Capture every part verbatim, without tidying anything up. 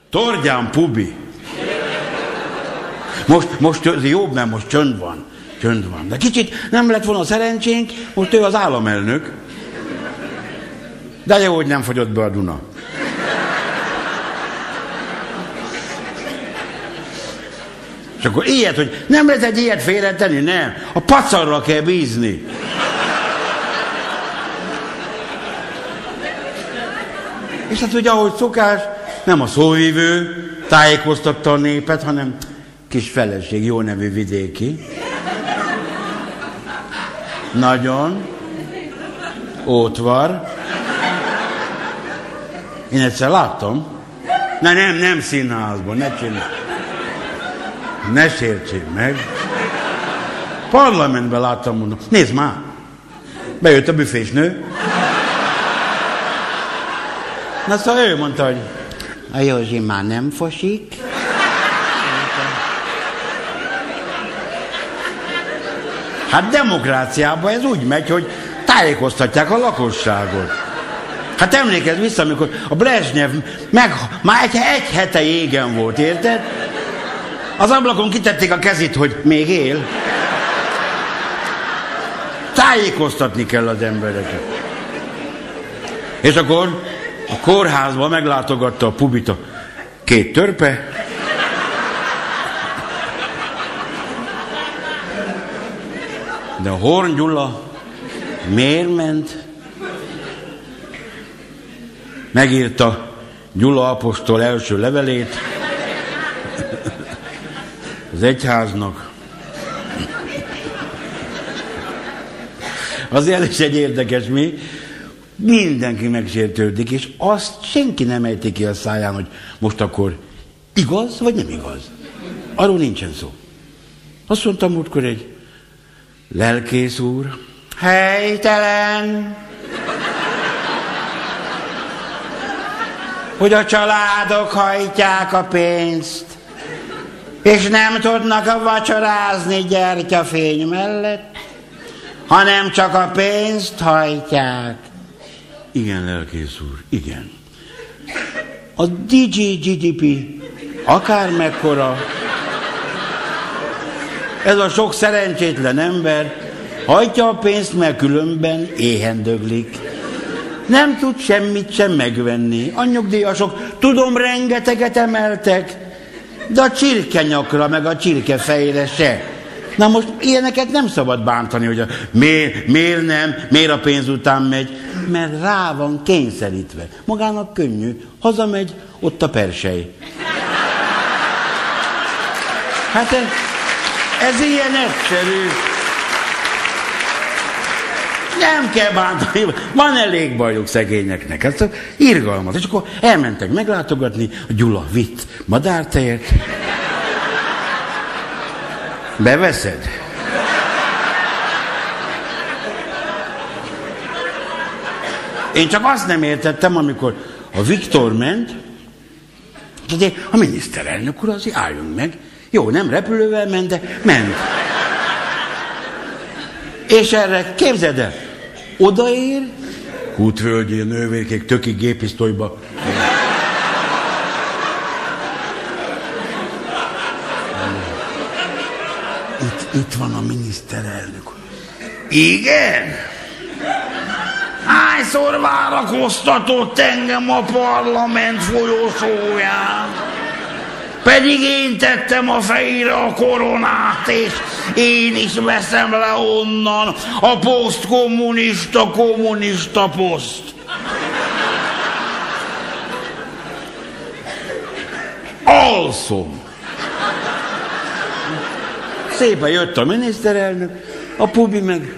Tordján Pubi. Most, most jobb, mert most csönd van. Csönd van. De kicsit nem lett volna szerencsénk, most ő az államelnök. De jó, hogy nem fogyott be a Duna. És akkor ilyet, hogy nem lehet egy ilyet félretenni, nem. A pacarra kell bízni. És hát ugye, ahogy szokás, nem a szóvivő tájékoztatta a népet, hanem kis feleség, jó nevű vidéki. Nagyon. Ótvar. Én egyszer láttam. Na nem, nem színházban, ne csinálj. Ne sértsél meg. Parlamentben láttam, mondom. Nézd már. Bejött a büfésnő. Na szóval ő mondta, hogy a Józsi már nem fosik. Hát demokráciában ez úgy megy, hogy tájékoztatják a lakosságot. Hát emlékezz vissza, amikor a Brezsnyev meg, már egy, egy hete jégen volt, érted? Az ablakon kitették a kezét, hogy még él. Tájékoztatni kell az embereket. És akkor a kórházban meglátogatta a Pubit a két törpe. De a Horn Gyula miért ment? Megírta Gyula apostol első levelét az egyháznak. Azért is egy érdekes mi, mindenki megsértődik, és azt senki nem ejti ki a száján, hogy most akkor igaz, vagy nem igaz. Arról nincsen szó. Azt mondtam múltkor egy lelkész úr, helytelen, hogy a családok hajtják a pénzt, és nem tudnak a vacsorázni gyertyafény mellett, hanem csak a pénzt hajtják. Igen, lelkész úr, igen. A dé jé gé dé pé akár mekkora, ez a sok szerencsétlen ember hajtja a pénzt, mert különben éhen döglik. Nem tud semmit sem megvenni. A nyugdíjasok, tudom, rengeteget emeltek, de a csirkenyakra, meg a csirkefejre se. Na most ilyeneket nem szabad bántani, hogy a, miért, miért nem, miért a pénz után megy, mert rá van kényszerítve. Magának könnyű, hazamegy, ott a persely. Hát ez, ez ilyen egyszerű. Nem kell bántani, van elég bajuk szegényeknek. Ez irgalmas. És akkor elmentek meglátogatni, a Gyula vitt madártejet. Beveszed? Én csak azt nem értettem, amikor a Viktor ment, de a miniszterelnök úr azért álljunk meg. Jó, nem repülővel ment, de ment. És erre képzeld el, odaér, Kútvölgyi nővérkék tökig gépisztolyba. Itt, itt van a miniszterelnök. Igen? Hányszor várakoztatott engem a parlament folyosóján? Pedig én tettem a fejére a koronát, és én is veszem le onnan a posztkommunista kommunista poszt. Alszom. Szépen jött a miniszterelnök, a Pubi meg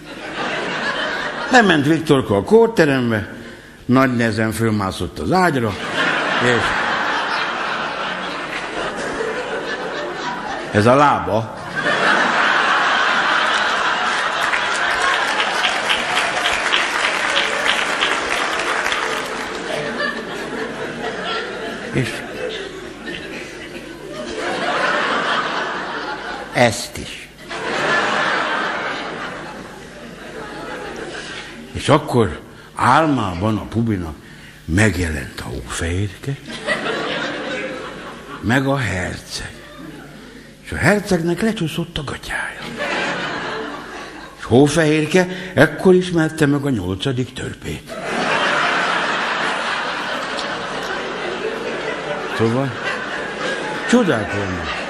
lement Viktorka a kórterembe, nagy nehezen fölmászott az ágyra, és ez a lába. És ezt is. És akkor álmában a Pubinak megjelent a hófehérke, meg a herceg. És a hercegnek lecsúszott a gatyája. És Hófehérke ekkor ismerte meg a nyolcadik törpét. Szóval csodák vannak.